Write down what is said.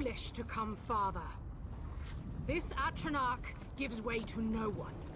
foolish to come farther. This Atronach gives way to no one.